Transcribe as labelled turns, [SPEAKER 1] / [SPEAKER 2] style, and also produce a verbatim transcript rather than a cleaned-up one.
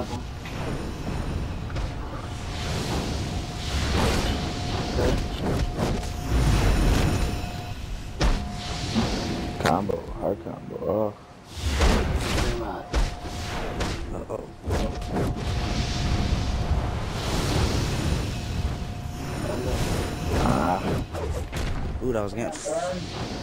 [SPEAKER 1] level.
[SPEAKER 2] Combo, hard combo. Oh.
[SPEAKER 1] Pretty much.
[SPEAKER 3] Uh oh.
[SPEAKER 2] Ah.
[SPEAKER 3] Ooh, that was against.